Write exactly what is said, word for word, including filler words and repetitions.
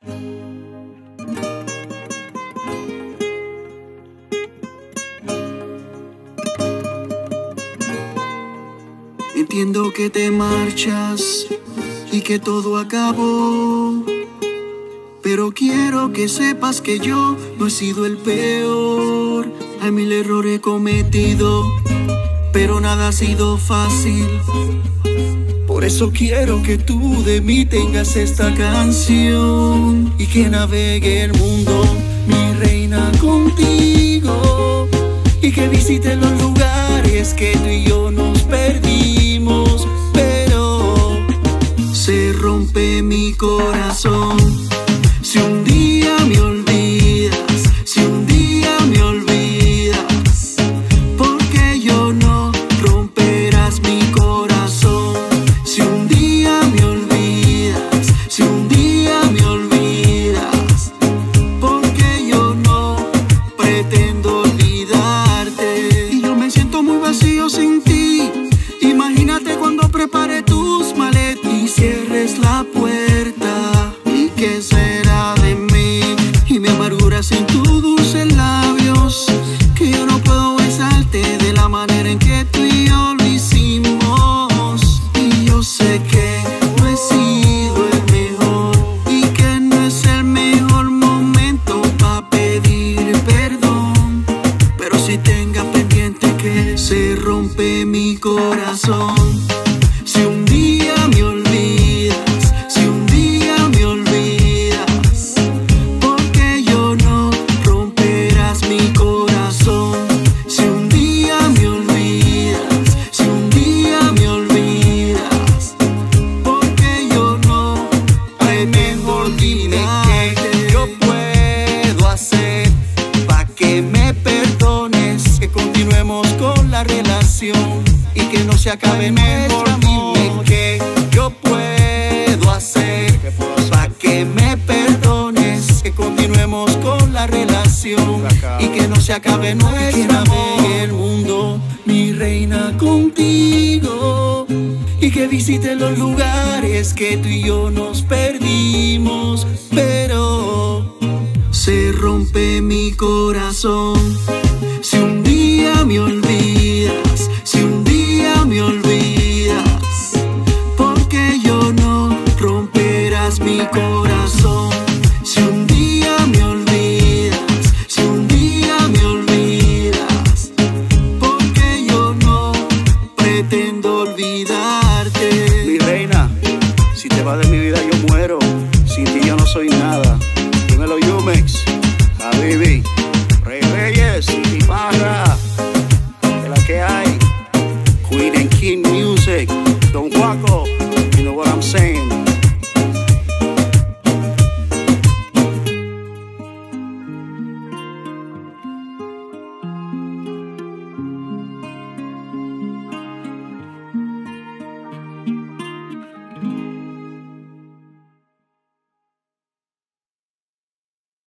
Entiendo que te marchas y que todo acabó, pero quiero que sepas que yo no he sido el peor. Hay mil errores cometidos, pero nada ha sido fácil. Por eso quiero que tú de mí tengas esta canción y que navegue el mundo, mi reina, contigo, y que visite los lugares que tú y yo nos perdimos. Pero se rompe mi corazón si un día me olvidas, si un día me olvidas, porque yo no romperás mi corazón. Si un día me olvidas, si un día me olvidas, porque yo no pretendo olvidarte. Y yo me siento muy vacío sin ti. Imagínate cuando prepare tus maletas y cierres la puerta. ¿Y qué será de mí? Y mi amargura sin tus dulces labios, que yo no puedo besarte de la manera en que tú y yo lo hicimos. Y yo sé que no he sido el mejor y que no es el mejor momento para pedir perdón, pero si tenga pendiente que se rompe mi corazón si un día me olvidas, si un día me olvidas, porque yo no romperás mi corazón. Si un día me olvidas, si un día me olvidas, porque yo no pretendo olvidarte. ¿Qué yo puedo hacer para que me perdones? Que continuemos con la relación y que no se acabe nuestro amor. Dime qué yo puedo hacer para que me perdones, que continuemos con la relación y que no se acabe nuestro amor. El mundo, mi reina, contigo, y que visite los lugares que tú y yo nos perdimos. Pero se rompe mi corazón si un día me olvidas, si un día me olvidas, porque yo no romperás mi corazón. Si un día me olvidas, si un día me olvidas, porque yo no pretendo olvidarte. Mi reina, si te vas de mi